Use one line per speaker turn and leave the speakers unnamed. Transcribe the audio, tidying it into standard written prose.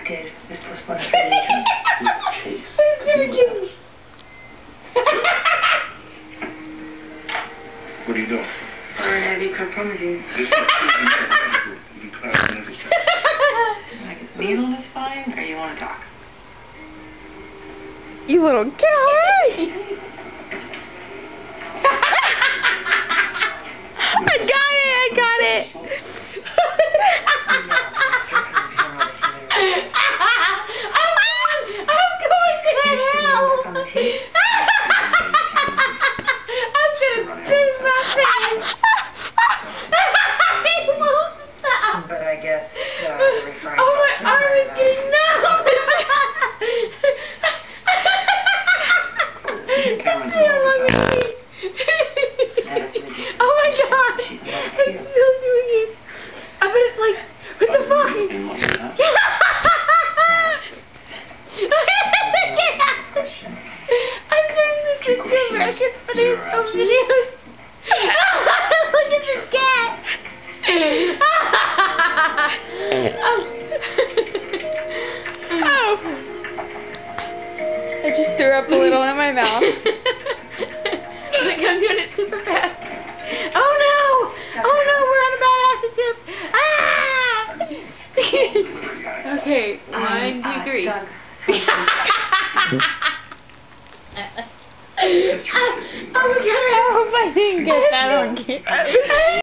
did was postpone a religion.
Chase. What are you doing?
I promise you.
This is you can clap whenever you say.
Like, needle is fine, or you want to talk?
You little get away! I got it! I'm going to hell! I'm gonna save my face!
But I guess the refrain.
Oh, my arm is getting numb! Oh my gosh! I'm still doing it! I bet it's like, what the fuck? I'm doing this in two records, but it's so videos. Look at this cat! Oh! I just threw up a little in my mouth. Like I'm doing it super fast. Oh no! Oh no, we're on a bad acid trip! Ah! Okay, 1, 2, 3. Oh my god, I hope I didn't get that on camera.